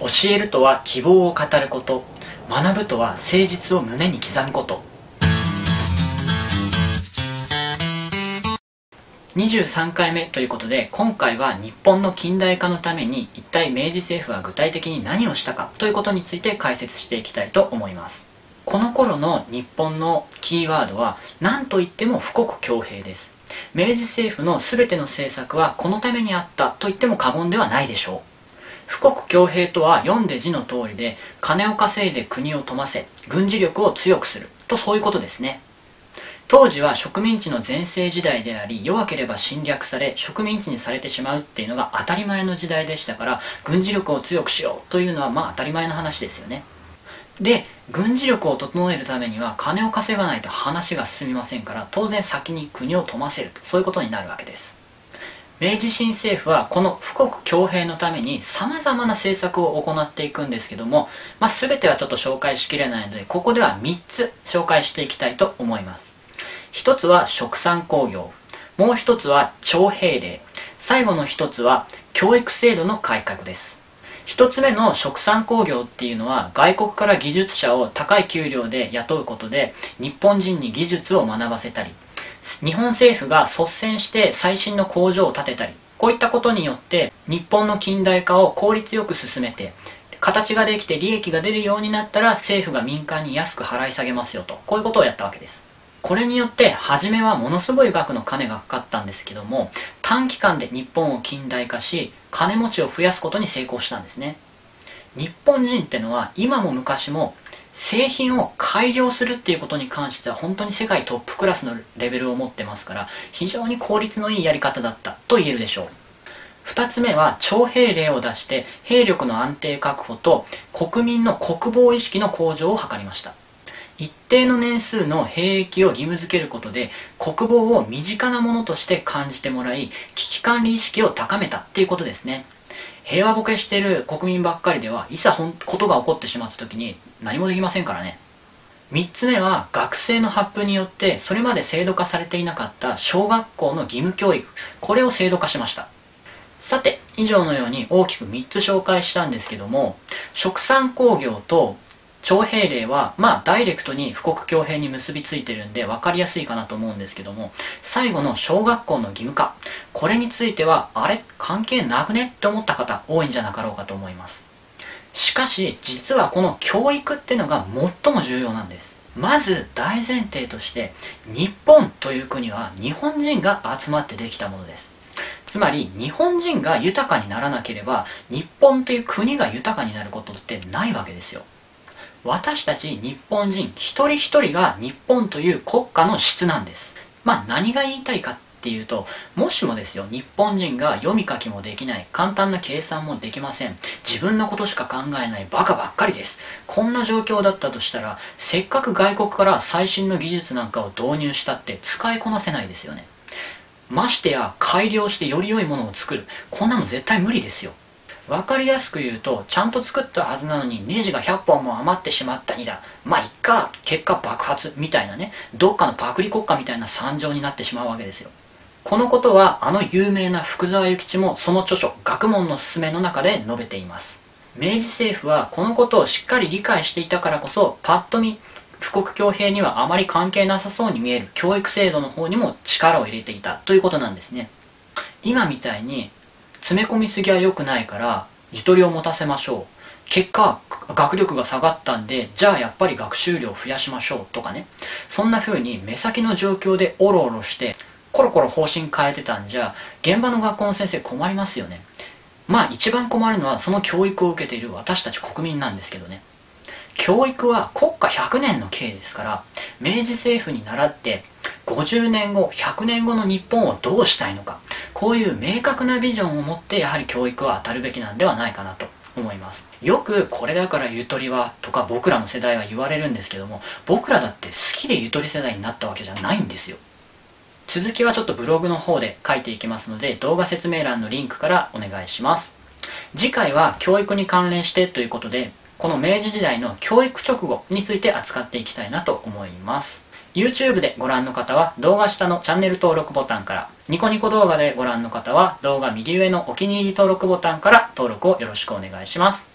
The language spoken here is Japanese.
教えるとは希望を語ること、学ぶとは誠実を胸に刻むこと。23回目ということで、今回は日本の近代化のために一体明治政府は具体的に何をしたかということについて解説していきたいと思います。この頃の日本のキーワードは何といっても富国強兵です。明治政府の全ての政策はこのためにあったと言っても過言ではないでしょう。富国強兵とは読んで字の通りで、金を稼いで国を富ませ軍事力を強くすると、そういうことですね。当時は植民地の全盛時代であり、弱ければ侵略され植民地にされてしまうっていうのが当たり前の時代でしたから、軍事力を強くしようというのは当たり前の話ですよね。で、軍事力を整えるためには金を稼がないと話が進みませんから、当然先に国を富ませると、そういうことになるわけです。明治新政府はこの富国強兵のためにさまざまな政策を行っていくんですけども、全てはちょっと紹介しきれないので、ここでは3つ紹介していきたいと思います。1つは殖産興業、もう1つは徴兵令、最後の1つは教育制度の改革です。1つ目の殖産興業っていうのは、外国から技術者を高い給料で雇うことで日本人に技術を学ばせたり、日本政府が率先して最新の工場を建てたり、こういったことによって日本の近代化を効率よく進めて、形ができて利益が出るようになったら政府が民間に安く払い下げますよと、こういうことをやったわけです。これによって初めはものすごい額の金がかかったんですけども、短期間で日本を近代化し金持ちを増やすことに成功したんですね。日本人ってのは今も昔も製品を改良するっていうことに関しては本当に世界トップクラスのレベルを持ってますから、非常に効率のいいやり方だったと言えるでしょう。2つ目は徴兵令を出して兵力の安定確保と国民の国防意識の向上を図りました。一定の年数の兵役を義務付けることで国防を身近なものとして感じてもらい、危機管理意識を高めたっていうことですね。平和ボケしている国民ばっかりではいざことが起こってしまった時に何もできませんからね。3つ目は学生の発布によってそれまで制度化されていなかった小学校の義務教育、これを制度化しました。さて、以上のように大きく3つ紹介したんですけども、殖産興業と徴兵令はダイレクトに富国強兵に結びついてるんで分かりやすいかなと思うんですけども、最後の小学校の義務化、これについてはあれ関係なくねって思った方多いんじゃなかろうかと思います。しかし実はこの教育ってのが最も重要なんです。まず大前提として、日本という国は日本人が集まってできたものです。つまり日本人が豊かにならなければ日本という国が豊かになることってないわけですよ。私たち日本人一人一人が日本という国家の質なんです。何が言いたいかっていうと、もしもですよ、日本人が読み書きもできない、簡単な計算もできません、自分のことしか考えないバカばっかりです、こんな状況だったとしたら、せっかく外国から最新の技術なんかを導入したって使いこなせないですよね。ましてや改良してより良いものを作る、こんなの絶対無理ですよ。分かりやすく言うと、ちゃんと作ったはずなのにネジが100本も余ってしまったにだ、いっか、結果爆発みたいなね、どっかのパクリ国家みたいな惨状になってしまうわけですよ。このことはあの有名な福沢諭吉もその著書「学問のすすめ」の中で述べています。明治政府はこのことをしっかり理解していたからこそ、パッと見富国強兵にはあまり関係なさそうに見える教育制度の方にも力を入れていたということなんですね。今みたいに詰め込みすぎは良くないからゆとりを持たせましょう、結果学力が下がったんでじゃあやっぱり学習量を増やしましょうとかね、そんな風に目先の状況でオロオロしてコロコロ方針変えてたんじゃ、現場の学校の先生困りますよね。一番困るのはその教育を受けている私たち国民なんですけどね。教育は国家100年の刑ですから、明治政府に倣って50年後100年後の日本をどうしたいのか、こういう明確なビジョンを持ってやはり教育は当たるべきなんではないかなと思います。よくこれだからゆとりはとか僕らの世代は言われるんですけども、僕らだって好きでゆとり世代になったわけじゃないんですよ。続きはちょっとブログの方で書いていきますので、動画説明欄のリンクからお願いします。次回は教育に関連してということで、この明治時代の教育直後について扱っていきたいなと思います。YouTube でご覧の方は動画下のチャンネル登録ボタンから、ニコニコ動画でご覧の方は動画右上のお気に入り登録ボタンから登録をよろしくお願いします。